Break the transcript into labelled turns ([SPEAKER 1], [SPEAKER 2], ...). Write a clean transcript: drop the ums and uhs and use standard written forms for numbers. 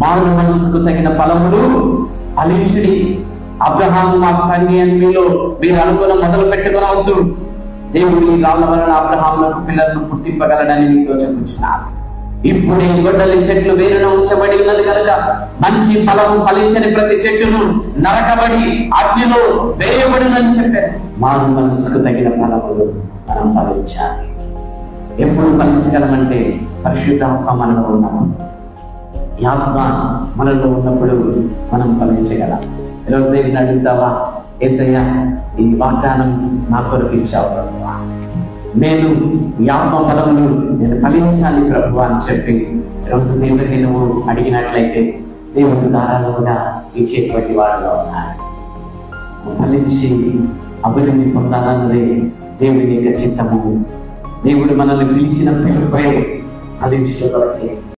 [SPEAKER 1] మారు మనసుకు తగిన ఫలములు ఫలించుడి. అబ్రహాము మా తండ్రి అని మీరు అనుకున్న మొదలు పెట్టుకునవద్దు. దేవుడు ఈ రాళ్ళ వలన అబ్రహాములకు పిల్లలను పుట్టింపగలడని మీతో చెప్పుచున్నాను. ఇప్పుడే గొడ్డలి చెట్లు వేరున ఉంచబడి ఉన్నది కనుక మంచి ఫలము ఫలించని ప్రతి చెట్టును నరకబడి అగ్నిలో వేయబడునని చెప్పారు. మారు మనసుకు తగిన ఫలములు మనం ఫలించాలి. ఎప్పుడు ఫలించగలమంటే పరిశుద్ధాత్మ మనలో ఉన్నప్పుడు, ఈ ఆత్మ మనలో ఉన్నప్పుడు మనం ఫలించగలం. ఈరోజు దేవుని అడుగుతావా, యేసయ్య ఈ వాగ్దానం నా కొరకు ఇచ్చావు ప్రభువా, నేను ఈ ఆత్మ ఫలములు నేను ఫలించాలి ప్రభువా అని చెప్పి ఈరోజు దేవుడిని నువ్వు అడిగినట్లయితే దేవుడు ధారాళముగా ఇచ్చేటువంటి వాడుగా ఉన్నాడు. ఫలించి అభివృద్ధి పొందాలన్నదే దేవుడి యొక్క చిత్తము. దేవుడు మనల్ని పిలిచిన పిలుపై ఫలించే కొరకే